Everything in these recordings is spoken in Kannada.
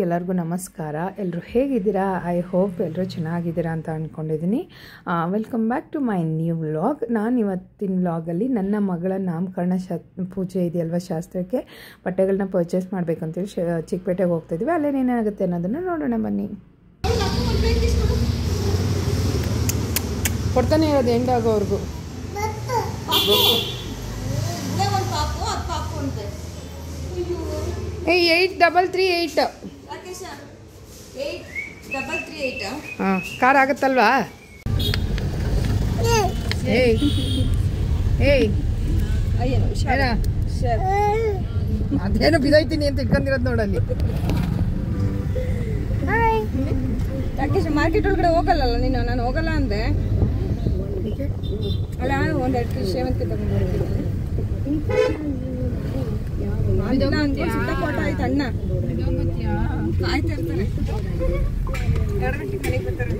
ಎಲ್ಲರಿಗೂ ನಮಸ್ಕಾರ. ಎಲ್ಲರೂ ಹೇಗಿದ್ದೀರಾ? ಐ ಹೋಪ್ ಎಲ್ಲರೂ ಚೆನ್ನಾಗಿದ್ದೀರಾ ಅಂತ ಅಂದ್ಕೊಂಡಿದ್ದೀನಿ. Welcome back to my new vlog. ನಾನು ಇವತ್ತಿನ ವ್ಲಾಗಲ್ಲಿ ನನ್ನ ಮಗಳ ನಾಮಕರಣ ಪೂಜೆ ಇದೆಯಲ್ವ, ಶಾಸ್ತ್ರಕ್ಕೆ ಬಟ್ಟೆಗಳನ್ನ ಪರ್ಚೇಸ್ ಮಾಡಬೇಕಂತೇಳಿ ಚಿಕ್ಕಪೇಟೆಗೆ ಹೋಗ್ತಾಯಿದ್ವಿ. ಅಲ್ಲೇನೇನಾಗುತ್ತೆ ಅನ್ನೋದನ್ನು ನೋಡೋಣ ಬನ್ನಿ. ಕೊಡ್ತಾನೆ ಇರೋದು ಎಂಡ್ ಆಗೋವರೆಗೂ. 8338 ಹಾಂ, ಕಾರ್ ಆಗುತ್ತಲ್ವಾ? ಅದೇನೋ ಬಿದ್ದೈತೀನಿ ಅಂತ ಇಟ್ಕೊಂಡಿರೋದು ನೋಡಲ್ಲಿ. ರಾಕೇಶ್, ಮಾರ್ಕೆಟ್ ಒಳಗಡೆ ಹೋಗಲ್ಲ ನೀನು? ನಾನು ಹೋಗಲ್ಲ ಅಂದೆ ಅಲ್ಲ. ಒಂದೆರಡು ಸೇವಂತಿಗೆ ತಗೊಂಡು ಫೋಟೋ ಆಯ್ತು. ಅಣ್ಣ ಕಾಯ್ತಾ ಇರ್ತಾರೆ. 2 ಗಂಟೆ ಮನೆಗೆ ಬರ್ತಾರೆ.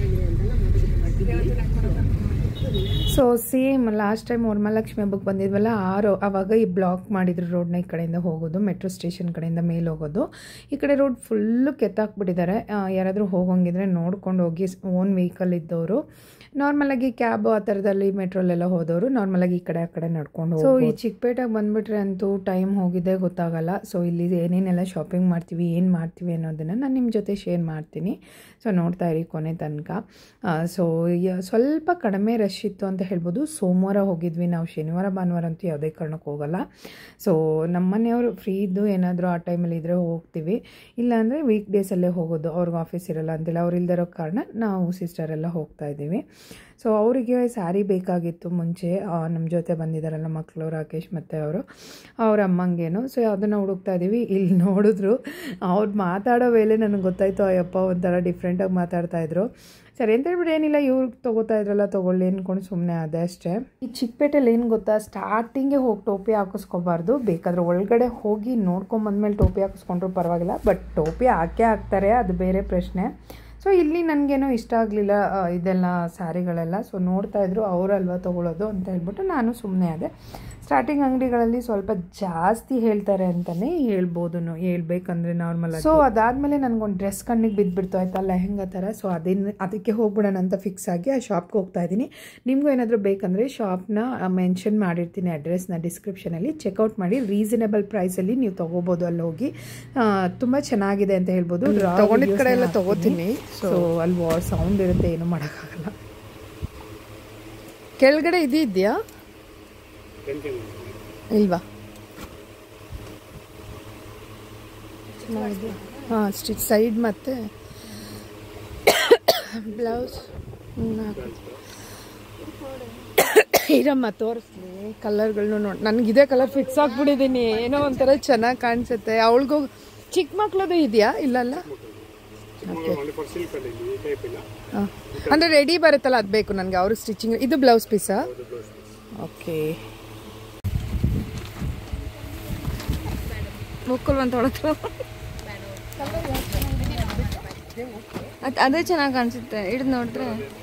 So same last time Varamahalakshmi ಹಬ್ಬಕ್ಕೆ ಬಂದಿದ್ವಲ್ಲ, ಆವಾಗ ಈ ಬ್ಲಾಕ್ ಮಾಡಿದ್ರು ರೋಡ್ನ. ಈ ಕಡೆಯಿಂದ ಹೋಗೋದು, ಮೆಟ್ರೋ ಸ್ಟೇಷನ್ ಕಡೆಯಿಂದ ಮೇಲೆ ಹೋಗೋದು. ಈ ಕಡೆ ರೋಡ್ ಫುಲ್ಲು ಕೆತ್ತಾಕ್ಬಿಟ್ಟಿದ್ದಾರೆ. ಯಾರಾದರೂ ಹೋಗೋಂಗಿದ್ರೆ ನೋಡ್ಕೊಂಡು ಹೋಗಿ. ಓನ್ ವೆಹಿಕಲ್ ಇದ್ದವರು, ನಾರ್ಮಲಾಗಿ ಕ್ಯಾಬ್ ಆ ಥರದಲ್ಲಿ ಮೆಟ್ರೋಲೆಲ್ಲ ಹೋದವರು ನಾರ್ಮಲಾಗಿ ಈ ಕಡೆ ಆ ಕಡೆ ನಡ್ಕೊಂಡು. ಸೊ ಈ ಚಿಕ್ಕಪೇಟೆಗೆ ಬಂದುಬಿಟ್ರೆ ಅಂತೂ ಟೈಮ್ ಹೋಗಿದ್ದೇ ಗೊತ್ತಾಗಲ್ಲ. ಸೊ ಇಲ್ಲಿ ಏನೇನೆಲ್ಲ ಶಾಪಿಂಗ್ ಮಾಡ್ತೀವಿ, ಏನು ಮಾಡ್ತೀವಿ ಅನ್ನೋದನ್ನು ನಾನು ನಿಮ್ಮ ಜೊತೆ ಶೇರ್ ಮಾಡ್ತೀನಿ. ಸೊ ನೋಡ್ತಾ ಇರಿ ಕೊನೆ ತನಕ. ಸೊ ಸ್ವಲ್ಪ ಕಡಿಮೆ ರಶ್ ಇತ್ತು ಅಂತ ಹೇಳ್ಬೋದು. ಸೋಮವಾರ ಹೋಗಿದ್ವಿ ನಾವು, ಶನಿವಾರ ಭಾನುವಾರ ಅಂತೂ ಯಾವುದೇ ಕಾರಣಕ್ಕೆ ಹೋಗಲ್ಲ. ಸೊ ನಮ್ಮ ಮನೆಯವರು ಫ್ರೀ ಇದ್ದು ಏನಾದರೂ ಆ ಟೈಮಲ್ಲಿ ಇದ್ದರೆ ಹೋಗ್ತೀವಿ, ಇಲ್ಲಾಂದರೆ ವೀಕ್ ಡೇಸಲ್ಲೇ ಹೋಗೋದು. ಅವ್ರಿಗೆ ಆಫೀಸ್ ಇರೋಲ್ಲ ಅಂತಿಲ್ಲ, ಅವ್ರು ಇಲ್ದಿರೋ ಕಾರಣ ನಾವು ಸಿಸ್ಟರೆಲ್ಲ ಹೋಗ್ತಾ ಇದ್ದೀವಿ. ಸೊ ಅವರಿಗೆ ಸ್ಯಾರಿ ಬೇಕಾಗಿತ್ತು ಮುಂಚೆ. ನಮ್ಮ ಜೊತೆ ಬಂದಿದ್ದಾರಲ್ಲ ಮಕ್ಕಳು, ರಾಕೇಶ್ ಮತ್ತು ಅವ್ರ ಅಮ್ಮಂಗೇನು. ಸೊ ಅದನ್ನು ಹುಡುಕ್ತಾ ಇದ್ದೀವಿ. ಇಲ್ಲಿ ನೋಡಿದ್ರು ಅವ್ರು ಮಾತಾಡೋ ವೇಳೆ ನನಗೆ ಗೊತ್ತಾಯಿತು, ಅಯ್ಯಪ್ಪ ಒಂಥರ ಡಿಫ್ರೆಂಟಾಗಿ ಮಾತಾಡ್ತಾಯಿದ್ರು. ಸರಿ ಅಂತ ಹೇಳ್ಬಿಟ್ಟು ಏನಿಲ್ಲ, ಇವ್ರಿಗೆ ತೊಗೋತಾ ಇದ್ರಲ್ಲ ತೊಗೊಳ್ಳಿ ಅಂದ್ಕೊಂಡು ಸುಮ್ಮನೆ ಅದೇ ಅಷ್ಟೇ. ಈ ಚಿಕ್ಕಪೇಟೆಯಲ್ಲಿ ಏನು ಗೊತ್ತಾ, ಸ್ಟಾರ್ಟಿಂಗೇ ಹೋಗಿ ಟೋಪಿ ಹಾಕಿಸ್ಕೋಬಾರ್ದು. ಬೇಕಾದರೆ ಒಳಗಡೆ ಹೋಗಿ ನೋಡ್ಕೊಂಬಂದ್ಮೇಲೆ ಟೋಪಿ ಹಾಕಿಸ್ಕೊಂಡ್ರು ಪರವಾಗಿಲ್ಲ, ಬಟ್ ಟೋಪಿ ಹಾಕೇ ಹಾಕ್ತಾರೆ, ಅದು ಬೇರೆ ಪ್ರಶ್ನೆ. ಸೊ ಇಲ್ಲಿ ನನಗೇನೋ ಇಷ್ಟ ಆಗಲಿಲ್ಲ ಇದೆಲ್ಲ ಸ್ಯಾರಿಗಳೆಲ್ಲ. ಸೊ ನೋಡ್ತಾಯಿದ್ರು, ಅವರಲ್ವ ತೊಗೊಳ್ಳೋದು ಅಂತ ಹೇಳ್ಬಿಟ್ಟು ನಾನು ಸುಮ್ಮನೆ ಅದೇ. ಸ್ಟಾರ್ಟಿಂಗ್ ಅಂಗಡಿಗಳಲ್ಲಿ ಸ್ವಲ್ಪ ಜಾಸ್ತಿ ಹೇಳ್ತಾರೆ ಅಂತಲೇ ಹೇಳ್ಬೋದು, ಹೇಳ್ಬೇಕಂದ್ರೆ ನಾರ್ಮಲಾಗಿ. ಸೊ ಅದಾದಮೇಲೆ ನನಗೊಂದು ಡ್ರೆಸ್ ಕಣ್ಣಿಗೆ ಬಿದ್ದುಬಿಡ್ತು, ಆಯ್ತಾ, ಲೆಹಂಗಾ ಥರ. ಸೊ ಅದಕ್ಕೆ ಹೋಗ್ಬಿಡೋಣ ಅಂತ ಫಿಕ್ಸ್ ಆಗಿ ಆ ಶಾಪ್ಗೆ ಹೋಗ್ತಾ ಇದ್ದೀನಿ. ನಿಮಗೂ ಏನಾದರೂ ಬೇಕಂದರೆ ಶಾಪ್ನ ಮೆನ್ಷನ್ ಮಾಡಿರ್ತೀನಿ, ಅಡ್ರೆಸ್ನ ಡಿಸ್ಕ್ರಿಪ್ಷನಲ್ಲಿ. ಚೆಕ್ಔಟ್ ಮಾಡಿ, ರೀಸನೇಬಲ್ ಪ್ರೈಸಲ್ಲಿ ನೀವು ತೊಗೋಬೋದು. ಅಲ್ಲಿ ಹೋಗಿ ತುಂಬ ಚೆನ್ನಾಗಿದೆ ಅಂತ ಹೇಳ್ಬೋದು. ತೊಗೊಂಡಿದ್ದ ಕಡೆ ಎಲ್ಲ ತೊಗೋತೀನಿ. ಸೊ ಅಲ್ಲಿ ಸೌಂಡ್ ಇರುತ್ತೆ, ಏನೂ ಮಾಡೋಕ್ಕಾಗಲ್ಲ. ಕೆಳಗಡೆ ಇದೆಯಾ ಇಲ್ವಾ? ಹಾಂ, ಸ್ಟಿಚ್ ಸೈಡ್ ಮತ್ತು ಬ್ಲೌಸ್ ಇರಮ್ಮ ತೋರಿಸ್ಲಿ. ಕಲರ್ಗಳನ್ನೂ ನೋಡಿ, ನನಗಿದೇ ಕಲರ್ ಫಿಕ್ಸ್ ಆಗಿಬಿಟ್ಟಿದ್ದೀನಿ. ಏನೋ ಒಂಥರ ಚೆನ್ನಾಗಿ ಕಾಣಿಸುತ್ತೆ. ಅವಳಿಗೂ ಚಿಕ್ಕ ಮಕ್ಳದು ಇದೆಯಾ? ಇಲ್ಲಲ್ಲ, ಓಕೆ. ಹಾಂ, ಅಂದರೆ ರೆಡಿ ಬರುತ್ತಲ್ಲ ಅದು ಬೇಕು ನನಗೆ. ಅವ್ರಿಗೆ ಸ್ಟಿಚಿಂಗ್ ಇದು ಬ್ಲೌಸ್ ಪೀಸಾ? ಓಕೆ. ಮುಕ್ಕಲ್ ಅಂತ ಹೊಡೆದ್ರು. ಅದೇ ಚೆನ್ನಾಗಿ ಕಾಣಿಸುತ್ತೆ, ಹಿಡಿದು ನೋಡಿದ್ರೆ.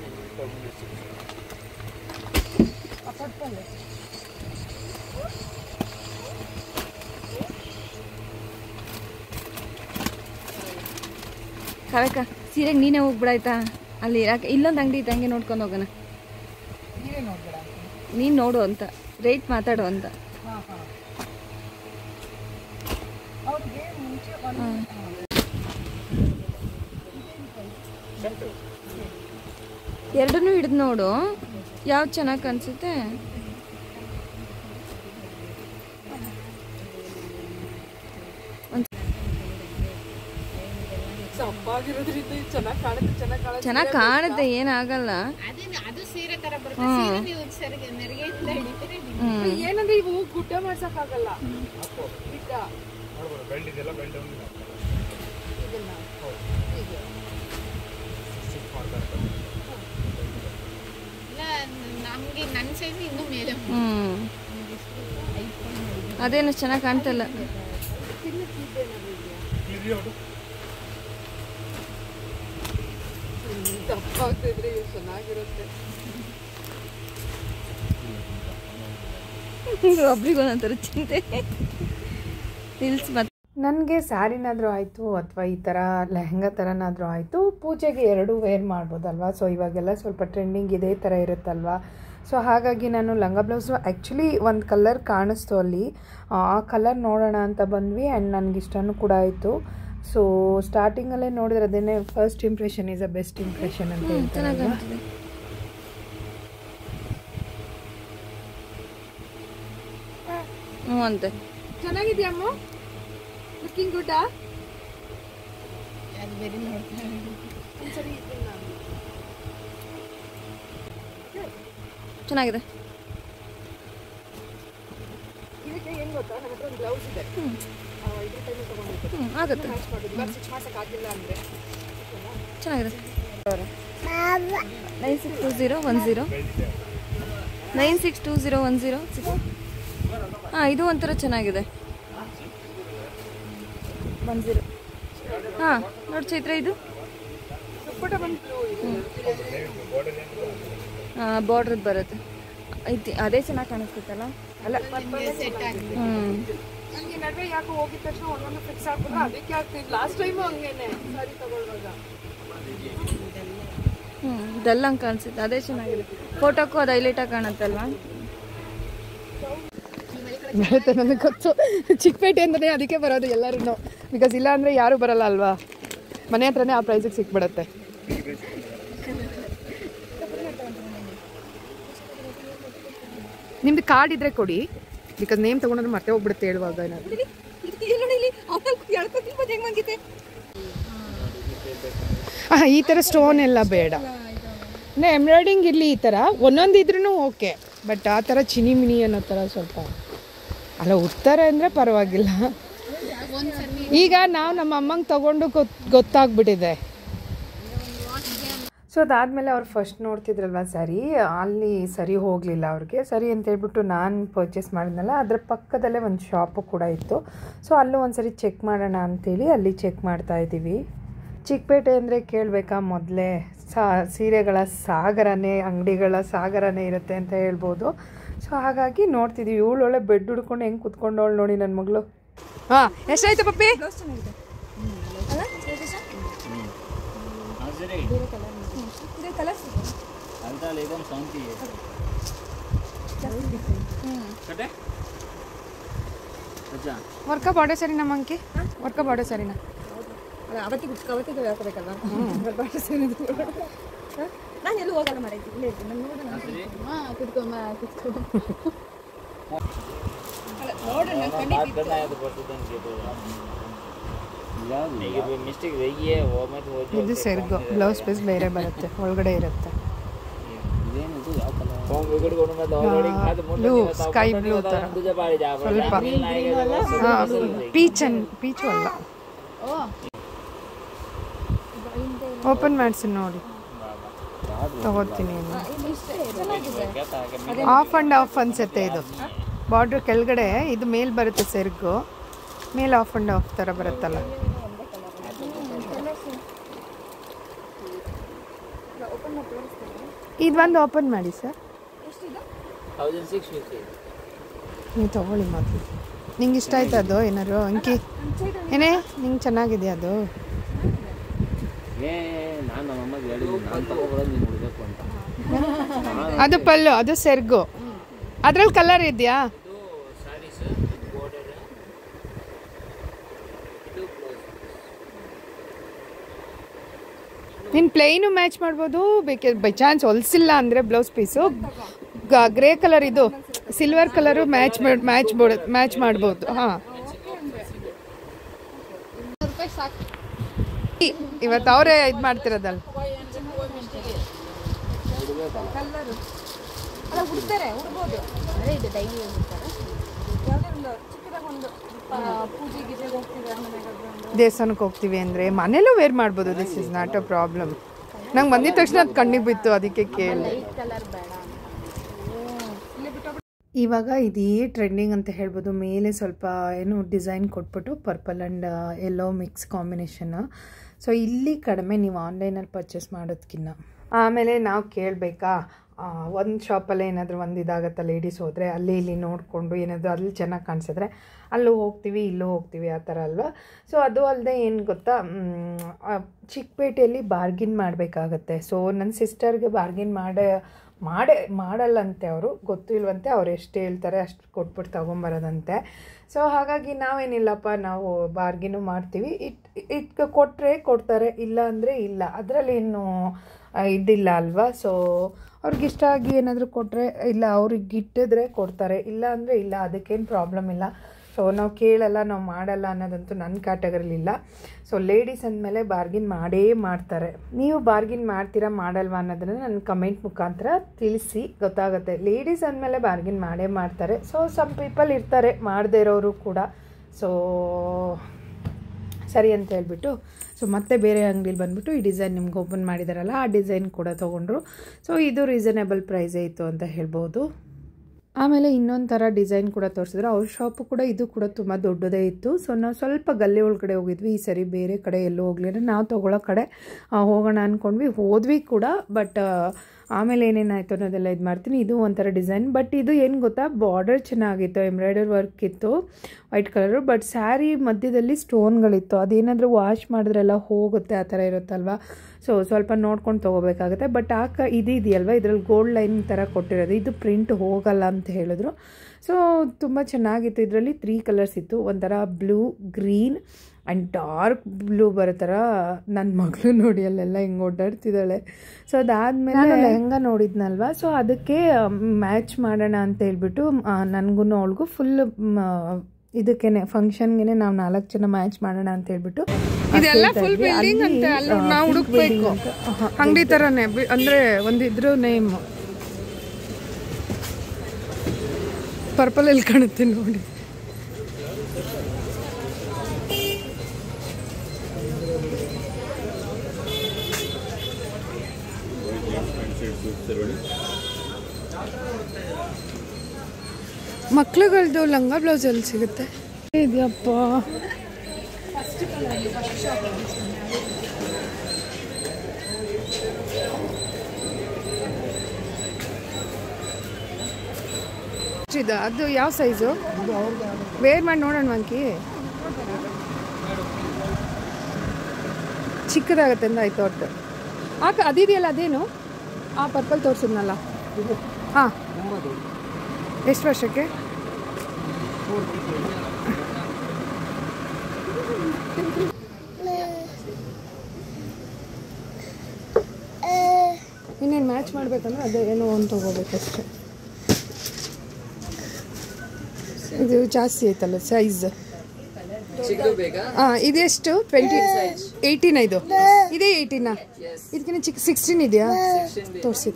ಕರೆಕ ಸೀರೆಗೆ ನೀನೇ ಹೋಗ್ಬಿಡಾಯ್ತಾ? ಅಲ್ಲಿ ಇಲ್ಲೊಂದು ಅಂಗಡಿ ಇತ್ತು, ಹಂಗೆ ನೋಡ್ಕೊಂಡು ಹೋಗೋಣ. ನೀನು ನೋಡು ಅಂತ, ರೇಟ್ ಮಾತಾಡು ಅಂತ. ಎರಡನ್ನೂ ಹಿಡಿದು ನೋಡು, ಯಾವ್ದು ಚೆನ್ನಾಗಿ ಕಾಣಿಸುತ್ತೆ. ಚೆನ್ನಾಗಿ ಕಾಣುತ್ತೆ, ಏನಾಗಲ್ಲ. ಏನಂದ್ರೆ ಇವು ಗುಡ್ಡ ಮಾಡ್ಸಕ್ಕಾಗಲ್ಲ. ಅದೇನು ಚೆನ್ನಾಗಿ ಕಾಣ್ತಲ್ಲ. ಚೆನ್ನಾಗಿರುತ್ತೆ. ಒಬ್ರಿಗೊಂದೊಂಥರ ಚಿಂತೆ. ನಿಲ್ಸ್ ಮತ್ತೆ ನನಗೆ ಸ್ಯಾರಿನಾದರೂ ಆಯಿತು ಅಥವಾ ಈ ಥರ ಲೆಹಂಗಾ ಥರನಾದರೂ ಆಯಿತು, ಪೂಜೆಗೆ ಎರಡೂ ವೇರ್ ಮಾಡ್ಬೋದಲ್ವ. ಸೊ ಇವಾಗೆಲ್ಲ ಸ್ವಲ್ಪ ಟ್ರೆಂಡಿಂಗ್ ಇದೇ ಥರ ಇರುತ್ತಲ್ವ. ಸೊ ಹಾಗಾಗಿ ನಾನು ಲಂಗ ಬ್ಲೌಸು ಆ್ಯಕ್ಚುಲಿ ಒಂದು ಕಲರ್ ಕಾಣಿಸ್ತು ಅಲ್ಲಿ, ಆ ಕಲರ್ ನೋಡೋಣ ಅಂತ ಬಂದ್ವಿ. ಆ್ಯಂಡ್ ನನಗಿಷ್ಟನೂ ಕೂಡ ಆಯಿತು. ಸೊ ಸ್ಟಾರ್ಟಿಂಗಲ್ಲೇ ನೋಡಿದ್ರೆ ಅದೇನೇ first impression is a best impression ಅಂತ ಹೇಳ್ತಾರೆ. ಅಂತೆ ಚೆನ್ನಾಗಿದ್ಯಮ್ಮ, ಲುಕಿಂಗ್ ಗುಡ್. ಚೆನ್ನಾಗಿದೆ. ಇದಕ್ಕೆ ಏನು ಗೊತ್ತಾ, ನನ್ನ ಹತ್ರ ಒಂದು ಬ್ಲೌಸ್ ಇದೆ, ಇದ್ರ ಟೈಮಲ್ಲಿ ತೊಗೊಂಡಿದ್ದೆ, ಆಗುತ್ತೆ ಮ್ಯಾಚ್ ಮಾಡೋದು. ಇವಾಗ ಸ್ಟಿಚ್ ಮಾಡ್ಸೋಕ್ಕಾಗಿಲ್ಲ ಅಂದರೆ ಚೆನ್ನಾಗಿದೆ. 962010 962010. ಹಾಂ, ಇದು ಒಂಥರ ಚೆನ್ನಾಗಿದೆ. 10. ಹಾಂ ನೋಡಿ ಚೈತ್ರ, ಇದು ಹಾಂ ಬಾರ್ಡ್ರದ್ದು ಬರುತ್ತೆ. ಐತಿ ಅದೇ ಚೆನ್ನಾಗಿ ಕಾಣಿಸ್ತೈತಲ್ಲ. ಅಲ್ಲ ನನಗೆ ನಡುವೆ ಯಾಕೆ ಹೋಗಿದ ತಕ್ಷಣ ಒಂದೊಂದು ಫಿಕ್ಸ್ ಆಗ್ಬಿಟ್ರೆ ಅದಕ್ಕೆ ಆಗ್ತಿತ್ತು. ಲಾಸ್ಟ್ ಟೈಮು ಹಂಗೇನೆ ಸಾರಿ ತಗೊಳ್ಳುವಾಗ ಇದೆಲ್ಲ ಹಂಗೆ ಕಾಣಿಸುತ್ತೆ. ಅದೇ ಚೆನ್ನಾಗಿದೆ. ಫೋಟೋಕ್ಕೂ ಅದು ಹೈಲೈಟಾಗಿ ಕಾಣುತ್ತಲ್ವಾ. ನನಗೆ ಗೊತ್ತು, ಚಿಕ್ಕಪೇಟೆ ಅಂದರೆ ಅದಕ್ಕೆ ಬರೋದು ಎಲ್ಲರೂ, ಬಿಕಾಸ್ ಇಲ್ಲ ಅಂದರೆ ಯಾರೂ ಬರಲ್ಲ ಅಲ್ವಾ. ಮನೆ ಹತ್ರನೇ ಆ ಪ್ರೈಸಿಗೆ ಸಿಕ್ಬಿಡುತ್ತೆ. ನಿಮ್ದು ಕಾರ್ಡ್ ಇದ್ರೆ ಕೊಡಿ, ಬಿಕಾಸ್ ನೇಮ್ ತೊಗೊಂಡ್ರೆ ಮತ್ತೆ ಹೋಗ್ಬಿಡುತ್ತೆ ಹೇಳುವಾಗ. ಈ ಥರ ಸ್ಟೋನ್ ಎಲ್ಲ ಬೇಡ, ಎಂಬ್ರಾಯ್ಡಿಂಗ್ ಇರಲಿ. ಈ ಥರ ಒಂದೊಂದು ಇದ್ರೂ ಓಕೆ, ಬಟ್ ಆ ಥರ ಚಿನಿ ಮಿನಿ ಅನ್ನೋ ಥರ ಸ್ವಲ್ಪ ಅಲ್ಲ. ಉತ್ತರ ಅಂದರೆ ಪರವಾಗಿಲ್ಲ. ಈಗ ನಾವು ನಮ್ಮ ಅಮ್ಮಂಗೆ ತೊಗೊಂಡು ಗೊತ್ತಾಗ್ಬಿಟ್ಟಿದೆ. ಸೊ ಅದಾದಮೇಲೆ ಅವ್ರು ಫಸ್ಟ್ ನೋಡ್ತಿದ್ರಲ್ವ ಸ್ಯಾರಿ, ಅಲ್ಲಿ ಸರಿ ಹೋಗಲಿಲ್ಲ ಅವ್ರಿಗೆ. ಸರಿ ಅಂತೇಳ್ಬಿಟ್ಟು ನಾನು ಪರ್ಚೇಸ್ ಮಾಡಿದ್ನಲ್ಲ, ಅದರ ಪಕ್ಕದಲ್ಲೇ ಒಂದು ಶಾಪು ಕೂಡ ಇತ್ತು. ಸೊ ಅಲ್ಲೂ ಒಂದು ಸರಿ ಚೆಕ್ ಮಾಡೋಣ ಅಂಥೇಳಿ ಅಲ್ಲಿ ಚೆಕ್ ಮಾಡ್ತಾಯಿದ್ದೀವಿ. ಚಿಕ್ಕಪೇಟೆ ಅಂದರೆ ಕೇಳಬೇಕಾ, ಮೊದಲೇ ಸೀರೆಗಳ ಸಾಗರನೇ, ಅಂಗಡಿಗಳ ಸಾಗರನೇ ಇರುತ್ತೆ ಅಂತ ಹೇಳ್ಬೋದು. ಸೊ ಹಾಗಾಗಿ ನೋಡ್ತಿದ್ದೀವಿ. ಇವಳೊಳ್ಳೆ ಬೆಡ್ ಹುಡ್ಕೊಂಡು ಹೆಂಗೆ ಕುತ್ಕೊಂಡವಳು ನೋಡಿ ನನ್ನ ಮಗಳು. ಹಾಂ, ಎಷ್ಟಾಯ್ತು ಪಪ್ಪಿ? ವರ್ಕ ಬಾರ್ಡರ್ ಸರಿನಾ ಮಂಕಿ? ವರ್ಕ ಬಾರ್ಡರ್ ಸರಿನಾ? ಅವತ್ತಿಗೆ ಹಾಕಬೇಕಲ್ವ. ನಾನು ಎಲ್ಲೂ ಹೋಗಲ್ಲ ಮಾಡಿದ್ದೆ, ಇಲ್ಲೇ ಇರ್ತೀನಿ. ನಾನು ನೋಡೋಣ ಇದು ಸೆರ್ಗು. ಬ್ಲೌಸ್ ಪೀಸ್ ಬೇರೆ ಬರುತ್ತೆ, ಒಳಗಡೆ ಇರುತ್ತೆ. ಬ್ಲೂ, ಸ್ಕೈ ಬ್ಲೂ ಥರ ಸ್ವಲ್ಪ. ಪೀಚು ಅಲ್ಲ. ಓಪನ್ ಮಾಡಿಸಿ ನೋಡಿ, ತಗೋತೀನಿ. ಆಫ್ ಆ್ಯಂಡ್ ಆಫ್ ಅನ್ಸುತ್ತೆ ಇದು. ಬಾರ್ಡ್ರ್ ಕೆಳಗಡೆ ಇದು ಮೇಲ್ ಬರುತ್ತೆ, ಸೆರ್ಗು ಮೇಲೆ ಆಫ್ ಆ್ಯಂಡ್ ಆಫ್ ಥರ ಬರುತ್ತಲ್ಲ. ಇದೊಂದು ಓಪನ್ ಮಾಡಿ ಸರ್. ನೀವು ತೊಗೊಳ್ಳಿ ಮೊದಲು. ನಿಂಗೆ ಇಷ್ಟ ಆಯ್ತು ಅದು ಏನಾರು ಅಂಕಿ? ಏನೇ ನಿಂಗೆ ಚೆನ್ನಾಗಿದೆ ಅದು? ಅದು ಪಲ್ಲು, ಅದು ಸೆರ್ಗು. ಅದ್ರಲ್ಲಿ ಕಲರ್ ಇದೆಯಾ? ನೀನು ಪ್ಲೇನು ಮ್ಯಾಚ್ ಮಾಡ್ಬೋದು, ಬೇಕಿದ್ರೆ ಬೈ ಚಾನ್ಸ್ ಹೊಲ್ಸಿಲ್ಲ ಅಂದರೆ ಬ್ಲೌಸ್ ಪೀಸು ಗ್ರೇ ಕಲರ್, ಇದು ಸಿಲ್ವರ್ ಕಲರು ಮ್ಯಾಚ್ ಮಾಡ್ಬೋದು. ಹಾಂ, ಇವತ್ತು ಅವರೇ ಇದು ಮಾಡ್ತಿರೋದಲ್ಲ. ದೇವಸ್ಥಾನಕ್ಕೆ ಹೋಗ್ತೀವಿ ಅಂದರೆ ಮನೇಲೂ ವೇರ್ ಮಾಡ್ಬೋದು. This is not a problem. ನಂಗೆ ಬಂದಿದ ತಕ್ಷಣ ಅದು ಕಣ್ಣಿಗೆ ಬಿತ್ತು, ಅದಕ್ಕೆ ಕೇಳಿ. ಇವಾಗ ಇದೀ ಟ್ರೆಂಡಿಂಗ್ ಅಂತ ಹೇಳ್ಬೋದು. ಮೇಲೆ ಸ್ವಲ್ಪ ಏನು ಡಿಸೈನ್ ಕೊಟ್ಬಿಟ್ಟು purple and yellow mix combination. ಸೊ ಇಲ್ಲಿ ಕಡಿಮೆ ನೀವು ಆನ್ಲೈನಲ್ಲಿ ಪರ್ಚೇಸ್ ಮಾಡೋದಕ್ಕಿಂತ. ಆಮೇಲೆ ನಾವು ಕೇಳಬೇಕಾ, ಒಂದು ಶಾಪಲ್ಲೇ ಏನಾದರೂ ಒಂದು ಇದಾಗತ್ತಾ ಲೇಡೀಸ್ ಹೋದರೆ ಅಲ್ಲಿ ಇಲ್ಲಿ ನೋಡಿಕೊಂಡು ಏನಾದರೂ ಅಲ್ಲಿ ಚೆನ್ನಾಗಿ ಕಾಣಿಸಿದ್ರೆ ಅಲ್ಲೂ ಹೋಗ್ತೀವಿ ಇಲ್ಲೂ ಹೋಗ್ತೀವಿ ಆ ಥರ ಅಲ್ವಾ. ಸೊ ಅದು ಅಲ್ಲದೆ ಏನು ಗೊತ್ತಾ, ಚಿಕ್ಕಪೇಟೆಯಲ್ಲಿ ಬಾರ್ಗಿನ್ ಮಾಡಬೇಕಾಗತ್ತೆ. ಸೊ ನನ್ನ ಸಿಸ್ಟರ್ಗೆ ಬಾರ್ಗಿನ್ ಮಾಡಲ್ಲಂತೆ, ಅವರು ಗೊತ್ತು ಇಲ್ವಂತೆ, ಅವ್ರು ಎಷ್ಟು ಹೇಳ್ತಾರೆ ಅಷ್ಟು ಕೊಟ್ಬಿಟ್ಟು ತೊಗೊಂಬರೋದಂತೆ. ಸೊ ಹಾಗಾಗಿ ನಾವೇನಿಲ್ಲಪ್ಪ, ನಾವು ಬಾರ್ಗಿನು ಮಾಡ್ತೀವಿ, ಕೊಟ್ಟರೆ ಕೊಡ್ತಾರೆ, ಇಲ್ಲ ಅಂದರೆ ಇಲ್ಲ, ಅದರಲ್ಲೇನು ಇದಿಲ್ಲ ಅಲ್ವಾ. ಸೊ ಅವ್ರಿಗಿಷ್ಟ ಆಗಿ ಏನಾದರೂ ಕೊಟ್ಟರೆ ಇಲ್ಲ, ಅವ್ರಿಗೆ ಇಟ್ಟಿದ್ರೆ ಕೊಡ್ತಾರೆ, ಇಲ್ಲ ಅಂದರೆ ಇಲ್ಲ, ಅದಕ್ಕೇನು ಪ್ರಾಬ್ಲಮ್ ಇಲ್ಲ. ಸೊ ನಾವು ಕೇಳಲ್ಲ, ನಾವು ಮಾಡಲ್ಲ ಅನ್ನೋದಂತೂ ನನ್ನ ಕ್ಯಾಟಗರಿಲಿಲ್ಲ. ಸೊ ಲೇಡೀಸ್ ಅಂದಮೇಲೆ ಬಾರ್ಗಿನ್ ಮಾಡೇ ಮಾಡ್ತಾರೆ. ನೀವು ಬಾರ್ಗಿನ್ ಮಾಡ್ತೀರಾ ಮಾಡಲ್ವಾ ಅನ್ನೋದನ್ನು ನನ್ನ ಕಮೆಂಟ್ ಮುಖಾಂತರ ತಿಳಿಸಿ, ಗೊತ್ತಾಗುತ್ತೆ. ಲೇಡೀಸ್ ಅಂದಮೇಲೆ ಬಾರ್ಗಿನ್ ಮಾಡೇ ಮಾಡ್ತಾರೆ. ಸೊ ಸಮ್ ಪೀಪಲ್ ಇರ್ತಾರೆ ಮಾಡದೇ ಇರೋರು ಕೂಡ. ಸೊ ಸರಿ ಅಂತ ಹೇಳ್ಬಿಟ್ಟು ಸೊ ಮತ್ತೆ ಬೇರೆ ಅಂಗಡಿಲಿ ಬಂದುಬಿಟ್ಟು ಈ ಡಿಸೈನ್ ನಿಮ್ಗೆ ಓಪನ್ ಮಾಡಿದಾರಲ್ಲ ಆ ಡಿಸೈನ್ ಕೂಡ ತೊಗೊಂಡ್ರು. ಸೊ ಇದು ರೀಸನೇಬಲ್ ಪ್ರೈಸೇ ಇತ್ತು ಅಂತ ಹೇಳ್ಬೋದು. ಆಮೇಲೆ ಇನ್ನೊಂದು ಥರ ಡಿಸೈನ್ ಕೂಡ ತೋರಿಸಿದ್ರು. ಅವ್ರ ಶಾಪು ಕೂಡ ಇದು ಕೂಡ ತುಂಬ ದೊಡ್ಡದೇ ಇತ್ತು. ಸೊ ನಾವು ಸ್ವಲ್ಪ ಗಲ್ಲಿ ಒಳಗಡೆ ಹೋಗಿದ್ವಿ, ಈ ಸರಿ ಬೇರೆ ಕಡೆ ಎಲ್ಲೂ ಹೋಗಲಿಲ್ಲ, ನಾವು ತೊಗೊಳ್ಳೋ ಕಡೆ ಹೋಗೋಣ ಅಂದ್ಕೊಂಡ್ವಿ, ಹೋದ್ವಿ ಕೂಡ. ಬಟ್ ಆಮೇಲೆ ಏನೇನಾಯಿತು ಅನ್ನೋದೆಲ್ಲ ಇದು ಮಾಡ್ತೀನಿ. ಇದು ಒಂಥರ ಡಿಸೈನ್, ಬಟ್ ಇದು ಏನು ಗೊತ್ತಾ, ಬಾರ್ಡರ್ ಚೆನ್ನಾಗಿತ್ತು, ಎಂಬ್ರಾಯ್ಡರ್ ವರ್ಕ್ ಇತ್ತು, ವೈಟ್ ಕಲರು. ಬಟ್ ಸ್ಯಾರಿ ಮಧ್ಯದಲ್ಲಿ ಸ್ಟೋನ್ಗಳಿತ್ತು, ಅದೇನಾದರೂ ವಾಶ್ ಮಾಡಿದ್ರೆಲ್ಲ ಹೋಗುತ್ತೆ, ಆ ಥರ ಇರುತ್ತಲ್ವ. ಸೊ ಸ್ವಲ್ಪ ನೋಡ್ಕೊಂಡು ತೊಗೋಬೇಕಾಗುತ್ತೆ. ಬಟ್ ಇದೆಯಲ್ವ, ಇದರಲ್ಲಿ ಗೋಲ್ಡ್ ಲೈನ್ ಥರ ಕೊಟ್ಟಿರೋದು, ಇದು ಪ್ರಿಂಟ್ ಹೋಗಲ್ಲ ಅಂತ ಹೇಳಿದ್ರು. ಸೊ ತುಂಬ ಚೆನ್ನಾಗಿತ್ತು. ಇದರಲ್ಲಿ 3 ಕಲರ್ಸ್ ಇತ್ತು, ಒಂಥರ blue, green and dark blue ಬರೋ ಥರ. ನನ್ನ ಮಗಳು ನೋಡಿ ಅಲ್ಲೆಲ್ಲ ಹಿಂಗೆ ಓಡಾಡ್ತಿದ್ದಾಳೆ. ಸೊ ಅದಾದಮೇಲೆ ನಾನು ಲೆಹಂಗಾ ನೋಡಿದ್ನಲ್ವ, ಸೊ ಅದಕ್ಕೆ ಮ್ಯಾಚ್ ಮಾಡೋಣ ಅಂತ ಹೇಳ್ಬಿಟ್ಟು ನನಗೂ ಅವಳಿಗೂ ಫುಲ್ ಇದಕ್ಕೆ ಫಂಕ್ಷನ್ಗೆ ನಾವು 4 ಜನ ಮ್ಯಾಚ್ ಮಾಡೋಣ ಅಂತ ಹೇಳ್ಬಿಟ್ಟು. ಇದೆಲ್ಲ ಫುಲ್ ಬಿಲ್ಡಿಂಗ್ ಅಂತ ನಾವು ಹುಡುಕ್ಬೇಕು, ಅಂಗಡಿ ಥರನೇ ಅಂದರೆ ಒಂದಿದ್ರು ನೇಮ್ ಪರ್ಪಲ್ ಎಲ್ಲಿ ಕಾಣುತ್ತೆ ನೋಡಿ. ಮಕ್ಳುಗಳದ್ದು ಲಂಗ ಬ್ಲೌಸ್ ಎಲ್ಲಿ ಸಿಗುತ್ತೆ ಇದೆಯಪ್ಪ. ಅದು ಯಾವ ಸೈಜು ವೇರ್ ಮಾಡಿ ನೋಡೋಣ ಮಂಕಿ. ಚಿಕ್ಕದಾಗತ್ತೆ ಅಂದ ಆಯ್ತು ಒಟ್ಟು. ಅದಿದೆಯಲ್ಲ ಅದೇನು ಆ ಪರ್ಪಲ್ ತೋರಿಸಿದ್ನಲ್ಲ, ಹಾಂ ಎಷ್ಟು ವರ್ಷಕ್ಕೆ? ಇನ್ನೇನು ಮ್ಯಾಚ್ ಮಾಡಬೇಕಂದ್ರೆ ಅದೇ ಏನೋ ಒಂದು ತೊಗೋಬೇಕಷ್ಟೆ. ಇದು ಜಾಸ್ತಿ ಆಯ್ತಲ್ಲ ಸೈಜ್. ಹಾಂ ಇದೆಷ್ಟು? 18 ಇದು ಇದೇ 18ನಾ? ಇದಕ್ಕಿಂತ ಚಿಕ್ಕ 16 ಇದೆಯಾ? ತೋರಿಸಿ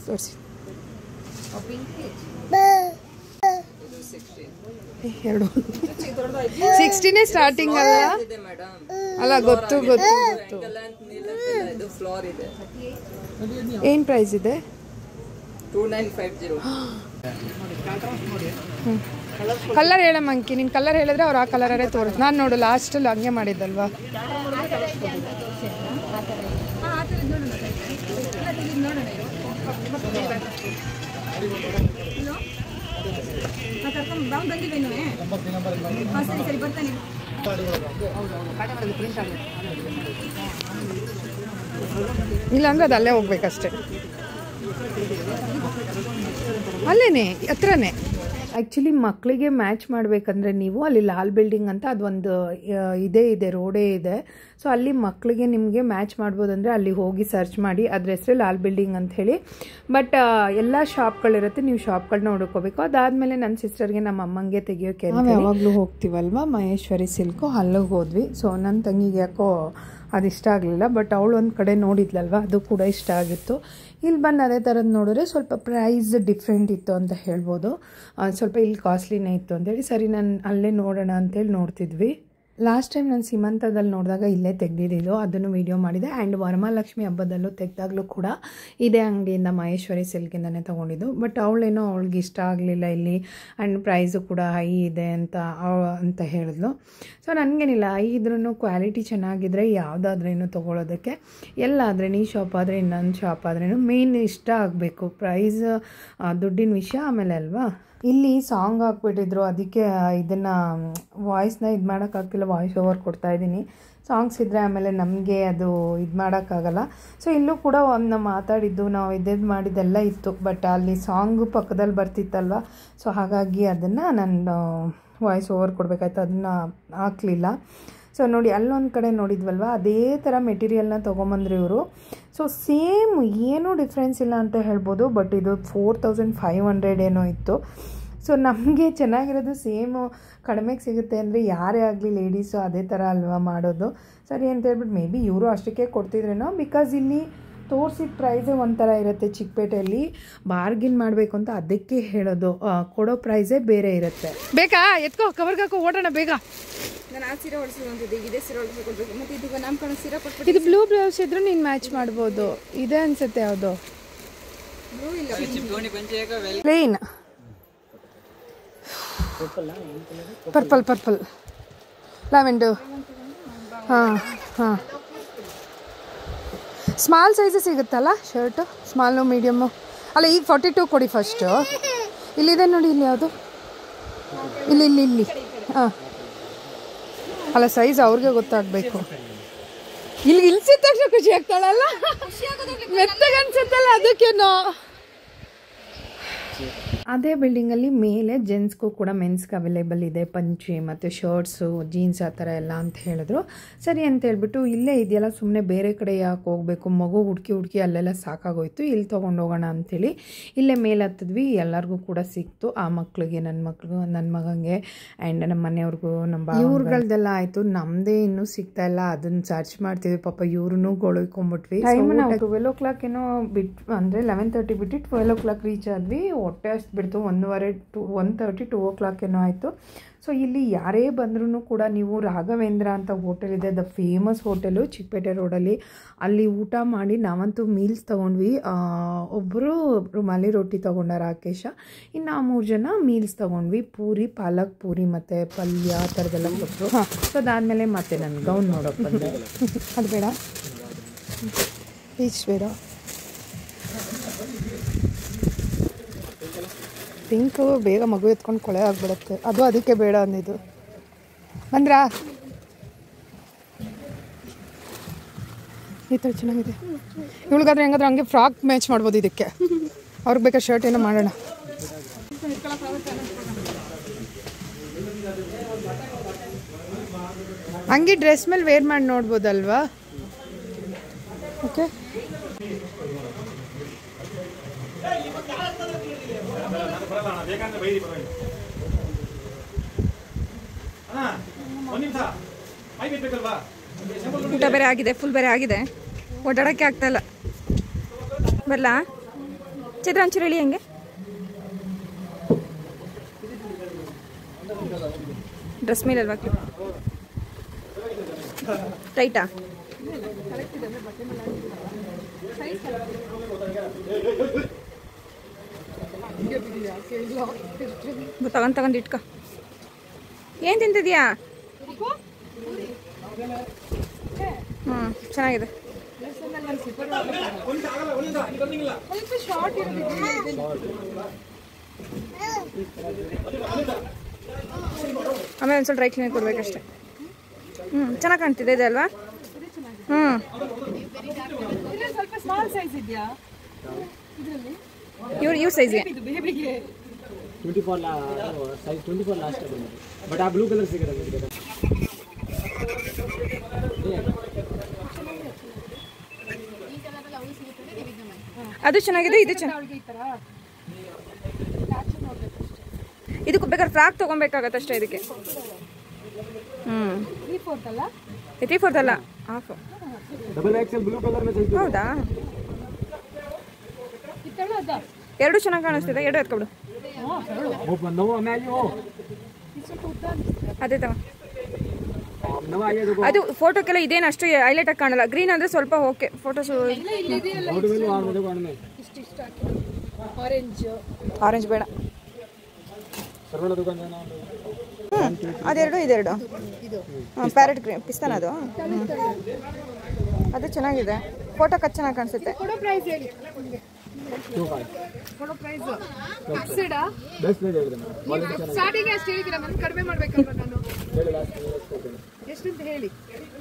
16 ಸ್ಟಾರ್ಟಿಂಗ್ ಅಲ್ಲ ಗೊತ್ತು. ಏನು ಪ್ರೈಸ್ ಇದೆ? 2950. ಕಲರ್ ಹೇಳಮ್ಮ ಅಂಕಿ, ನಿನ್ನ ಕಲರ್ ಹೇಳಿದ್ರೆ ಅವ್ರು ಆ ಕಲರೇ ತೋರಿಸ್. ನಾನು ನೋಡು ಲಾಸ್ಟಲ್ಲಿ ಹಂಗೆ ಮಾಡಿದ್ದಲ್ವಾ. ಇಲ್ಲಾಂದ್ರೆ ಅದು ಅಲ್ಲೇ ಹೋಗ್ಬೇಕಷ್ಟೆ, ಅಲ್ಲೇನೆ ಹತ್ರನೇ. ಆ್ಯಕ್ಚುಲಿ ಮಕ್ಕಳಿಗೆ ಮ್ಯಾಚ್ ಮಾಡಬೇಕಂದ್ರೆ ನೀವು ಅಲ್ಲಿ ಲಾಲ್ ಬಿಲ್ಡಿಂಗ್ ಅಂತ ಅದೊಂದು ಇದೆ ರೋಡೇ ಇದೆ. ಸೊ ಅಲ್ಲಿ ಮಕ್ಕಳಿಗೆ ನಿಮಗೆ ಮ್ಯಾಚ್ ಮಾಡ್ಬೋದಂದರೆ ಅಲ್ಲಿ ಹೋಗಿ ಸರ್ಚ್ ಮಾಡಿ, ಅದ್ರ ಹೆಸರು ಲಾಲ್ ಬಿಲ್ಡಿಂಗ್ ಅಂತ ಹೇಳಿ. ಬಟ್ ಎಲ್ಲ ಶಾಪ್ಗಳಿರುತ್ತೆ, ನೀವು ಶಾಪ್ಗಳನ್ನ ಹುಡುಕೋಬೇಕು. ಅದಾದಮೇಲೆ ನನ್ನ ಸಿಸ್ಟರ್ಗೆ ನಮ್ಮ ಅಮ್ಮಂಗೆ ತೆಗಿಯೋಕೆ ನಾವು ಯಾವಾಗಲೂ ಹೋಗ್ತೀವಲ್ವ ಮಹೇಶ್ವರಿ ಸಿಲ್ಕು, ಅಲ್ಲಿಗೆ ಹೋದ್ವಿ. ಸೊ ನನ್ನ ತಂಗಿಗೆ ಯಾಕೋ ಅದು ಇಷ್ಟ ಆಗಲಿಲ್ಲ, ಬಟ್ ಅವಳು ಒಂದು ಕಡೆ ನೋಡಿದ್ಲಲ್ವ ಅದು ಕೂಡ ಇಷ್ಟ ಆಗಿತ್ತು. ಇಲ್ಲಿ ಬಂದು ಅದೇ ಥರದ್ದು ನೋಡಿದ್ರೆ ಸ್ವಲ್ಪ ಪ್ರೈಸ್ ಡಿಫ್ರೆಂಟ್ ಇತ್ತು ಅಂತ ಹೇಳ್ಬೋದು. ಸ್ವಲ್ಪ ಇಲ್ಲಿ ಕಾಸ್ಟ್ಲಿನೇ ಇತ್ತು ಅಂತೇಳಿ ಸರಿ ನಾನು ಅಲ್ಲೇ ನೋಡೋಣ ಅಂತೇಳಿ ನೋಡ್ತಿದ್ವಿ. ಲಾಸ್ಟ್ ಟೈಮ್ ನಾನು ಸೀಮಂತದಲ್ಲಿ ನೋಡಿದಾಗ ಇಲ್ಲೇ ತೆಗೆದಿದ್ದು, ಅದನ್ನು ವೀಡಿಯೋ ಮಾಡಿದೆ. ಆ್ಯಂಡ್ ವರಮಹಾಲಕ್ಷ್ಮಿ ಹಬ್ಬದಲ್ಲೂ ತೆಗೆದಾಗಲೂ ಕೂಡ ಇದೇ ಅಂಗಡಿಯಿಂದ ಮಹೇಶ್ವರಿ ಸಿಲ್ಕಿಂದನೇ ತೊಗೊಂಡಿದ್ದು. ಬಟ್ ಅವಳೇನೋ ಅವಳಿಗೆ ಇಷ್ಟ ಆಗಲಿಲ್ಲ ಇಲ್ಲಿ, ಆ್ಯಂಡ್ ಪ್ರೈಸು ಕೂಡ ಹೈ ಇದೆ ಅಂತ ಹೇಳಿದ್ಲು. ಸೊ ನನಗೇನಿಲ್ಲ, ಹೈ ಇದ್ರೂ ಕ್ವಾಲಿಟಿ ಚೆನ್ನಾಗಿದ್ದರೆ ಯಾವುದಾದ್ರೇನು ತೊಗೊಳೋದಕ್ಕೆ, ಎಲ್ಲಾದ್ರೂ ಈ ಶಾಪ್ ಆದರೆ ಇನ್ನೊಂದು ಶಾಪ್ ಆದ್ರೂ ಮೇನ್ ಇಷ್ಟ ಆಗಬೇಕು. ಪ್ರೈಸ್ ದುಡ್ಡಿನ ವಿಷಯ ಆಮೇಲೆ ಅಲ್ವಾ. ಇಲ್ಲಿ ಸಾಂಗ್ ಹಾಕ್ಬಿಟ್ಟಿದ್ರು, ಅದಕ್ಕೆ ಇದನ್ನು ವಾಯ್ಸ್ನ ಇದು ಮಾಡೋಕ್ಕಾಗ್ತಿಲ್ಲ, ವಾಯ್ಸ್ ಓವರ್ ಕೊಡ್ತಾಯಿದ್ದೀನಿ. ಸಾಂಗ್ಸ್ ಇದ್ದರೆ ಆಮೇಲೆ ನಮಗೆ ಅದು ಇದು ಮಾಡೋಕ್ಕಾಗಲ್ಲ. ಸೊ ಇಲ್ಲೂ ಕೂಡ ಒಂದು ಮಾತಾಡಿದ್ದು ನಾವು ಇದ್ದು ಮಾಡಿದ್ದೆಲ್ಲ ಇತ್ತು, ಬಟ್ ಅಲ್ಲಿ ಸಾಂಗು ಪಕ್ಕದಲ್ಲಿ ಬರ್ತಿತ್ತಲ್ವ. ಸೊ ಹಾಗಾಗಿ ಅದನ್ನು ನಾನು ವಾಯ್ಸ್ ಓವರ್ ಕೊಡಬೇಕಾಯ್ತು, ಅದನ್ನು ಹಾಕಲಿಲ್ಲ. ಸೊ ನೋಡಿ ಅಲ್ಲೊಂದು ಕಡೆ ನೋಡಿದ್ವಲ್ವ, ಅದೇ ಥರ ಮೆಟೀರಿಯಲ್ನ ತೊಗೊಂಬಂದ್ರು ಇವರು. ಸೊ ಸೇಮ್ ಏನೂ ಡಿಫ್ರೆನ್ಸ್ ಇಲ್ಲ ಅಂತ ಹೇಳ್ಬೋದು, ಬಟ್ ಇದು 4500 ಏನೋ ಇತ್ತು. ಸೊ ನಮಗೆ ಚೆನ್ನಾಗಿರೋದು ಸೇಮು ಕಡಿಮೆಗೆ ಸಿಗುತ್ತೆ ಅಂದರೆ ಯಾರೇ ಆಗಲಿ ಲೇಡೀಸು ಅದೇ ಥರ ಅಲ್ವಾ ಮಾಡೋದು. ಸರಿ ಅಂತ ಹೇಳ್ಬಿಟ್ಟು ಮೇ ಬಿ ಇವರು ಅಷ್ಟಕ್ಕೆ ಕೊಡ್ತಿದ್ರೇನೋ, ಬಿಕಾಸ್ ಇಲ್ಲಿ ತೋರಿಸಿದ ಪ್ರೈಸೇ ಒಂಥರ ಇರುತ್ತೆ. ಚಿಕ್ಕಪೇಟೆಯಲ್ಲಿ ಬಾರ್ಗಿನ್ ಮಾಡಬೇಕು ಅಂತ ಅದಕ್ಕೆ ಹೇಳೋದು, ಕೊಡೋ ಪ್ರೈಸೇ ಬೇರೆ ಇರುತ್ತೆ. ಬೇಕಾ ಎತ್ಕೋ ಕವರ್ಗೆ ಹಾಕೋ ಓಡೋಣ ಬೇಗ. ನಾನು ಆ ಸೀರೆ ಹೊಡಿಸ್ಕೊಂತಿದ್ದೆ, ಇದೇ ಸೀರೆ ಹೊಡಿಸ್ಕೊಳ್ಬೇಕು. ಮತ್ತು ಇದು ನಮ್ಮ ಕಡೆ ಸೀರೆ ಕೊಟ್ಬಿಟ್ಟು ಇದು ಬ್ಲೂ ಬ್ಲೌಸ್ ಇದ್ರೂ ನೀನು ಮ್ಯಾಚ್ ಮಾಡ್ಬೋದು. ಇದೆ ಅನ್ಸುತ್ತೆ ಯಾವುದು ಬ್ಲೂ ಇಲ್ಲ, ಪ್ಲೇನ್ ಪರ್ಪಲ್ ಲ್ಯಾವೆಂಡು. ಹಾಂ ಹಾಂ, ಸ್ಮಾಲ್ ಸೈಜು ಸಿಗುತ್ತಲ್ಲ ಶರ್ಟು, ಸ್ಮಾಲು ಮೀಡಿಯಮ್ಮು ಅಲ್ಲ. ಈಗ 42 ಕೊಡಿ ಫಸ್ಟು. ಇಲ್ಲಿದೆ ನೋಡಿ, ಇಲ್ಲಿ ಯಾವುದು, ಇಲ್ಲಿ ಹಾಂ ಅಲ್ಲ, ಸೈಜ್ ಅವ್ರಿಗೆ ಗೊತ್ತಾಗಬೇಕು. ಇಲ್ಲಿ ಇಲ್ಸಿದ ತಕ್ಷಣ ಖುಷಿ ಆಗ್ತಾಳಲ್ಲ, ಮೆತ್ತಗೆ ಅನ್ಸುತ್ತಲ್ಲ ಅದಕ್ಕೇನೋ. ಅದೇ ಬಿಲ್ಡಿಂಗಲ್ಲಿ ಮೇಲೆ ಜೆಂಟ್ಸ್ಗೂ ಕೂಡ ಮೆನ್ಸ್ಗೆ ಅವೈಲೇಬಲ್ ಇದೆ, ಪಂಚೆ ಮತ್ತು ಶರ್ಟ್ಸು, ಜೀನ್ಸ್ ಆ ಥರ ಎಲ್ಲ ಅಂತ ಹೇಳಿದ್ರು. ಸರಿ ಅಂತ ಹೇಳ್ಬಿಟ್ಟು ಇಲ್ಲೇ ಇದೆಯಲ್ಲ, ಸುಮ್ಮನೆ ಬೇರೆ ಕಡೆ ಯಾಕೆ ಹೋಗಬೇಕು, ಮಗು ಹುಡುಕಿ ಅಲ್ಲೆಲ್ಲ ಸಾಕಾಗೋಯ್ತು, ಇಲ್ಲಿ ತೊಗೊಂಡು ಹೋಗೋಣ ಅಂಥೇಳಿ ಇಲ್ಲೇ ಮೇಲೆ ಹತ್ತಿದ್ವಿ. ಎಲ್ಲರಿಗೂ ಕೂಡ ಸಿಕ್ತು, ಆ ಮಕ್ಳಿಗೆ, ನನ್ನ ಮಕ್ಳಿಗೂ, ನನ್ನ ಮಗಂಗೆ, ಆ್ಯಂಡ್ ನಮ್ಮ ಮನೆಯವ್ರಿಗೂ, ನಮ್ಮ ಇವ್ರುಗಳ್ದೆಲ್ಲ ಆಯಿತು. ನಮ್ಮದೇ ಇನ್ನೂ ಸಿಗ್ತಾ ಇಲ್ಲ, ಅದನ್ನು ಸರ್ಚ್ ಮಾಡ್ತಿದ್ವಿ. ಪಾಪ ಇವ್ರೂ ಗೊಳಕೊಂಬಿಟ್ವಿ. ಟೈಮ್ ನಾವು 12 o'clock ಏನೋ ಬಿಟ್ಟು, ಅಂದರೆ 11:30 ಬಿಟ್ಟು 12 o'clock ರೀಚ್ ಆದ್ವಿ. ಹೊಟ್ಟೆ ಅಷ್ಟು ಬಿಡ್ತು, 1:30 2 o'clock ಏನೋ ಆಯಿತು. ಸೊ ಇಲ್ಲಿ ಯಾರೇ ಬಂದ್ರೂ ಕೂಡ ನೀವು ರಾಘವೇಂದ್ರ ಅಂತ ಹೋಟೆಲ್ ಇದೆ, ದ ಫೇಮಸ್ ಹೋಟೆಲು ಚಿಕ್ಕಪೇಟೆ ರೋಡಲ್ಲಿ. ಅಲ್ಲಿ ಊಟ ಮಾಡಿ ನಾವಂತೂ ಮೀಲ್ಸ್ ತೊಗೊಂಡ್ವಿ. ಒಬ್ಬರು ರುಮಾಲಿ ರೊಟ್ಟಿ ತೊಗೊಂಡ ರಾಕೇಶ, ಇನ್ನು 3 ಜನ ಮೀಲ್ಸ್ ತೊಗೊಂಡ್ವಿ. ಪೂರಿ, ಪಾಲಕ್ ಪೂರಿ ಮತ್ತು ಪಲ್ಯ ಆ ಥರದ್ದೆಲ್ಲ ಕೊಟ್ಟರು. ಸೊ ಅದಾದಮೇಲೆ ಮತ್ತೆ ನಾನು ಗೌನ್ ನೋಡೋಕೆ ಬಂದೆ. ಅದು ಬೇಡ, ಪೀಚ್ ಬೇಡ, ಪಿಂಕು ಬೇಗ ಮಗು ಎತ್ಕೊಂಡು ಕೊಳೆ ಆಗಿಬಿಡುತ್ತೆ, ಅದು ಅದಕ್ಕೆ ಬೇಡ ಅಂದಿದ್ದು. ಬಂದ್ರಾ? ಈ ಥರ ಚೆನ್ನಾಗಿದೆ. ಇವಳಿಗಾದ್ರೆ ಹೆಂಗಾದ್ರೆ ಹಂಗೆ ಫ್ರಾಕ್ ಮ್ಯಾಚ್ ಮಾಡ್ಬೋದು ಇದಕ್ಕೆ. ಅವ್ರಿಗೆ ಬೇಕಾ ಶರ್ಟ್ ಏನೋ ಮಾಡೋಣ. ಹಂಗೆ ಡ್ರೆಸ್ ಮೇಲೆ ವೇರ್ ಮಾಡಿ ನೋಡ್ಬೋದಲ್ವಾ? ಓಕೆ, ಊಟ ಬೇರೆ ಆಗಿದೆ, ಫುಲ್ ಬೇರೆ ಆಗಿದೆ, ಓಡಾಡೋಕ್ಕೆ ಆಗ್ತಾಯಿಲ್ಲ. ಬರಲಾ ಚಿತ್ರ ಒಂಚೂರು ಹೇಳಿ. ಹೆಂಗೆ ಡ್ರೆಸ್ ಮೇಲೆ ಅಲ್ವಾ ಟೈಟಾ? ತಗೊಂಡು ಇಟ್ಕೊ. ಏನು ತಿಂತಿದ್ಯಾ? ಚೆನ್ನಾಗಿದೆ. ಆಮೇಲೆ ಒಂದು ಸ್ವಲ್ಪ ಡ್ರೈ ಕ್ಲೀನ್ ಕೊಡ್ಬೇಕಷ್ಟೆ. ಚೆನ್ನಾಗಿ ಕಾಣ್ತಿದೆ ಇದೆ ಅಲ್ವಾ? ಸ್ವಲ್ಪ ಸ್ಮಾಲ್ ಸೈಜ್ ಇದೆಯಾ ಇದರಲ್ಲಿ? ಇವ್ರ ಸೈಜ್ಗೆ 24 ಸೈಜ್ 24 ಲಾಸ್ಟ್ ಬಂದಿದೆ. ಬಟ್ ಆ ಬ್ಲೂ ಕಲರ್ ಸಿಗುತ್ತೆ. ಅದು ಚೆನ್ನಾಗಿದೆ, ಇದು ಚೆನ್ನಾಗಿ. ಇದಕ್ಕೆ ಬೇಕಾದ್ರೆ ಫ್ರಾಕ್ ತೊಗೊಬೇಕಾಗತ್ತೆ ಅಷ್ಟೇ ಇದಕ್ಕೆ. 3/4 ಅಲ್ಲ, half. Double XL blue colour में चाहिए. ಹೌದಾ? ಎರಡು ಚೆನ್ನಾಗಿ ಕಾಣಿಸ್ತಿದೆ, ಎರಡು ಎತ್ಕೊಬಿಡು. ಓ ಬಂದವು ಆಮೇಲೆ ಓ ಅದೇ ತಗೋ. ಅದು ಫೋಟೋಕ್ಕೆಲ್ಲ ಇದೇನು ಅಷ್ಟು ಹೈಲೈಟ್ ಆಗಿ ಕಾಣಲ್ಲ. ಗ್ರೀನ್ ಅಂದ್ರೆ ಸ್ವಲ್ಪ ಓಕೆ ಫೋಟೋಸ್. ಆರೆಂಜ್ ಬೇಡ. ಅದೆರಡು ಇದೆರಡು ಪ್ಯಾರೆಟ್ ಗ್ರೀನ್ ಪಿಸ್ತಾನ ಅದು. ಅದು ಚೆನ್ನಾಗಿದೆ, ಫೋಟೋಕ್ಕೆ ಅದು ಚೆನ್ನಾಗಿ ಕಾಣಿಸುತ್ತೆ. ಸ್ಟಾರ್ಟಿಂಗ್ ಅಷ್ಟು ಹೇಳಿದ್ದೀರಾ, ಮತ್ತೆ ಕಡಿಮೆ ಮಾಡ್ಬೇಕಲ್ವ ನಾನು? ಎಷ್ಟಂತ ಹೇಳಿ.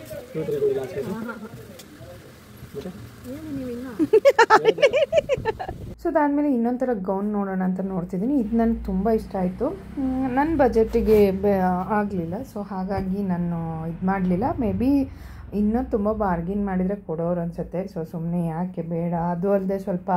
ಸೊ ಅದಾದಮೇಲೆ ಇನ್ನೊಂದು ಥರ ಗೌನ್ ನೋಡೋಣ ಅಂತ ನೋಡ್ತಿದ್ದೀನಿ. ಇದು ನನಗೆ ತುಂಬ ಇಷ್ಟ ಆಯಿತು. ನನ್ನ ಬಜೆಟಿಗೆ ಆಗಲಿಲ್ಲ, ಸೊ ಹಾಗಾಗಿ ನಾನು ಇದು ಮಾಡಲಿಲ್ಲ. ಮೇ ಬಿ ಇನ್ನೂ ತುಂಬ ಬಾರ್ಗಿನ್ ಮಾಡಿದರೆ ಕೊಡೋರು ಅನಿಸುತ್ತೆ. ಸೊ ಸುಮ್ಮನೆ ಯಾಕೆ ಬೇಡ. ಅದು ಅಲ್ಲದೆ ಸ್ವಲ್ಪ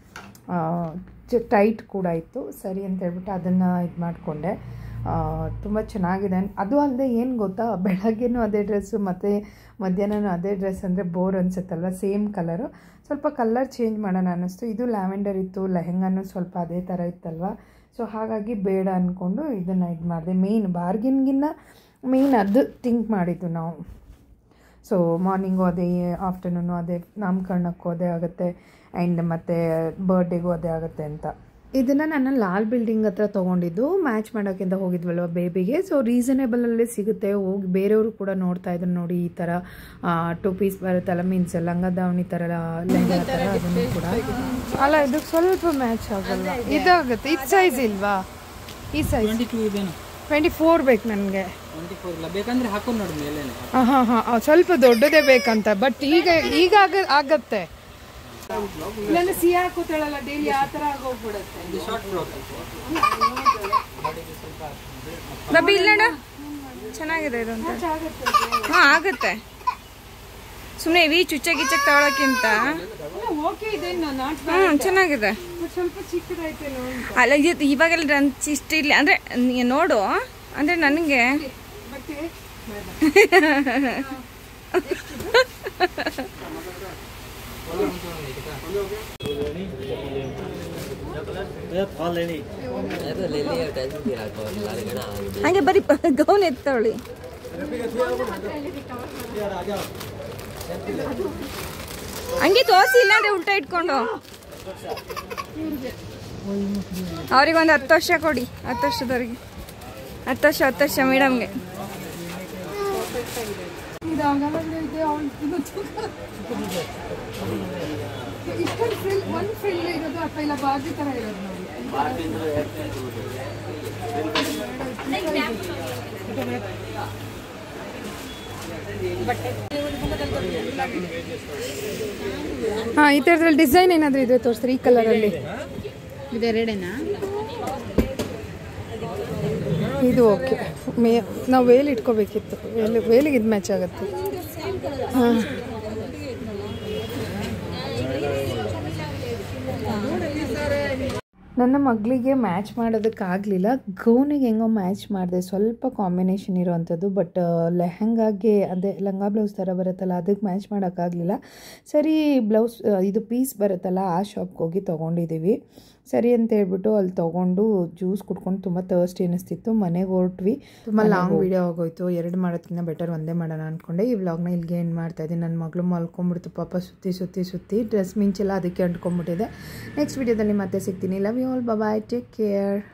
ಟೈಟ್ ಕೂಡ ಇತ್ತು. ಸರಿ ಅಂತ ಹೇಳ್ಬಿಟ್ಟು ಅದನ್ನು ಇದು ಮಾಡಿಕೊಂಡೆ. ತುಂಬ ಚೆನ್ನಾಗಿದೆ. ಅದು ಅಲ್ಲದೆ ಏನು ಗೊತ್ತಾ, ಬೆಳಗ್ಗೆನೂ ಅದೇ ಡ್ರೆಸ್ಸು ಮತ್ತು ಮಧ್ಯಾಹ್ನನೂ ಅದೇ ಡ್ರೆಸ್ ಅಂದರೆ ಬೋರ್ ಅನಿಸುತ್ತಲ್ವ. ಸೇಮ್ ಕಲರು, ಸ್ವಲ್ಪ ಕಲರ್ ಚೇಂಜ್ ಮಾಡೋಣ ಅನ್ನಿಸ್ತು. ಇದು ಲ್ಯಾವೆಂಡರ್ ಇತ್ತು, ಲೆಹೆಂಗಾನು ಸ್ವಲ್ಪ ಅದೇ ಥರ ಇತ್ತಲ್ವ. ಸೊ ಹಾಗಾಗಿ ಬೇಡ ಅಂದ್ಕೊಂಡು ಇದನ್ನು ಇದು ಮಾಡಿದೆ. ಬಾರ್ಗಿನ್ಗಿನ್ನ ಮೇಯ್ನ್ ಅದು ಥಿಂಕ್ ಮಾಡಿದ್ದು ನಾವು. ಸೊ ಮಾರ್ನಿಂಗು ಅದೇ, ಆಫ್ಟರ್ನೂನು ಅದೇ, ನಾಮಕರಣಕ್ಕೂ ಅದೇ ಆಗುತ್ತೆ, ಆ್ಯಂಡ್ ಮತ್ತು ಬರ್ಡೇಗೂ ಅದೇ ಆಗುತ್ತೆ ಅಂತ. ಇದನ್ನು ನಾನು ಲಾಲ್ ಬಿಲ್ಡಿಂಗ್ ಹತ್ರ ತೊಗೊಂಡಿದ್ದು. ಮ್ಯಾಚ್ ಮಾಡೋಕ್ಕಿಂತ ಹೋಗಿದ್ವಲ್ವ ಬೇಬಿಗೆ. ಸೊ ರೀಸನೇಬಲಲ್ಲೇ ಸಿಗುತ್ತೆ. ಹೋಗಿ ಬೇರೆಯವರು ಕೂಡ ನೋಡ್ತಾ ಇದ್ರು ನೋಡಿ, ಈ ಥರ 2 ಪೀಸ್ ಬರುತ್ತಲ್ಲ, ಮೀನ್ಸ್ ಲಂಗ ದಾವಣಿ ಥರ ಲೆಹಂಗಾ ಥರ, ಅದನ್ನು ಕೂಡ ಅಲ್ಲ. ಇದಕ್ಕೆ ಸ್ವಲ್ಪ ಮ್ಯಾಚ್ ಆಗಲ್ಲ, ಇದಾಗುತ್ತೆ. ಇದು ಸೈಜ್ ಇಲ್ವಾ? ಈ ಸೈಜ್ 24 ಬೇಕು ನನಗೆ. ಹಾಂ ಸ್ವಲ್ಪ ದೊಡ್ಡದೇ ಬೇಕಂತ. ಬಟ್ ಈಗ ಆಗತ್ತೆ. ಇಲ್ಲಾಂದ್ರೆ ಸಿಹಿ ಹಾಕೋತಾಳಲ್ಲ ಡೈಲಿ, ಆ ಥರ ಆಗೋಗ್ಬಿಡುತ್ತೆ. ಬಬ್ಬಿ ಇಲ್ಲ ಚೆನ್ನಾಗಿದೆ ಇದು ಅಂತ. ಹಾಂ ಆಗುತ್ತೆ. ಸುಮ್ಮನೆ ಇವಿ ಚುಚ್ಚಗಿಚ್ಚಕ್ಕೆ ತಗೊಳಕ್ಕಿಂತ ಓಕೆ ಇದೆ, ಚೆನ್ನಾಗಿದೆ. ಸ್ವಲ್ಪ ಚಿಕ್ಕದೈತೇನೋ ಅಲ್ಲ, ಇದು ಇವಾಗೆಲ್ಲ ಇಷ್ಟ ಇಲ್ಲ ಅಂದರೆ ನೋಡು ಅಂದರೆ ನನಗೆ ಹಾಗೆ ಬರೀ ಗೌನ್ ಎತ್ತವಳಿ. ಹಂಗೆ ತೋರಿಸಿ, ಇಲ್ಲಾಂದ್ರೆ ಉಲ್ಟಾ ಇಟ್ಕೊಂಡು. ಅವ್ರಿಗೊಂದು 10 ವರ್ಷ ಕೊಡಿ. 10 ವರ್ಷದವ್ರಿಗೆ 10 ವರ್ಷ ಮೇಡಮ್ಗೆ. ಒಂದು ಫ್ರಿಲ್ ಇರೋದು ಅಥವಾ ಇಲ್ಲ ಬಾಜು ಥರ ಇರೋದು ನೋಡಿ. ಹಾಂ, ಈ ಥರದ್ರಲ್ಲಿ ಡಿಸೈನ್ ಏನಾದರೂ ಇದ್ರೆ ತೋರಿಸ್ರಿ. ಈ ಕಲರಲ್ಲಿ ಇದೆರಡೇನಾ? ಇದು ಓಕೆ. ನಾವು ವೇಲ್ ಇಟ್ಕೋಬೇಕಿತ್ತು. ವೇಲಿಗೆ ಇದು ಮ್ಯಾಚ್ ಆಗುತ್ತೆ. ಹಾಂ, ನನ್ನ ಮಗಳಿಗೆ ಮ್ಯಾಚ್ ಮಾಡೋದಕ್ಕಾಗಲಿಲ್ಲ. ಗೌನಿಗೆ ಹೆಂಗೋ ಮ್ಯಾಚ್ ಮಾಡಿದೆ, ಸ್ವಲ್ಪ ಕಾಂಬಿನೇಷನ್ ಇರೋವಂಥದ್ದು. ಬಟ್ ಲೆಹಂಗಾಗೆ ಅದೇ ಲಂಗ ಬ್ಲೌಸ್ ಥರ ಬರುತ್ತಲ್ಲ, ಅದಕ್ಕೆ ಮ್ಯಾಚ್ ಮಾಡೋಕ್ಕಾಗಲಿಲ್ಲ. ಸರಿ, ಬ್ಲೌಸ್ ಇದು ಪೀಸ್ ಬರುತ್ತಲ್ಲ, ಆ ಶಾಪ್ಗೆ ಹೋಗಿ ತೊಗೊಂಡಿದ್ದೀವಿ. ಸರಿ ಅಂತ ಹೇಳ್ಬಿಟ್ಟು ಅಲ್ಲಿ ತೊಗೊಂಡು ಜ್ಯೂಸ್ ಕುಡ್ಕೊಂಡು ತುಂಬ ಥರ್ಸ್ಟಿ ಅನ್ನಿಸ್ತಿತ್ತು. ಮನೆಗೆ ಹೊರಟ್ವಿ. ತುಂಬ ಲಾಂಗ್ ವೀಡಿಯೋ ಆಗೋಯ್ತು. 2 ಮಾಡೋದಕ್ಕಿಂತ ಬೆಟರ್ ಒಂದೇ ಮಾಡೋಣ ಅಂದ್ಕೊಂಡೆ. ಈ ವ್ಲಾಗ್ನ ಇಲ್ಲಿಗೆ ಎಂಡ್ ಮಾಡ್ತಾಯಿದ್ದೀನಿ. ನನ್ನ ಮಗಳು ಮಲ್ಕೊಂಡ್ಬಿಡ್ತು ಪಾಪ, ಸುತ್ತಿ ಡ್ರೆಸ್ ಮಿಂಚೆಲ್ಲ ಅದಕ್ಕೆ ಅಂಟ್ಕೊಂಡ್ಬಿಟ್ಟಿದೆ. ನೆಕ್ಸ್ಟ್ ವೀಡಿಯೋದಲ್ಲಿ ಮತ್ತೆ ಸಿಗ್ತೀನಿ. Love you all, bye, take care.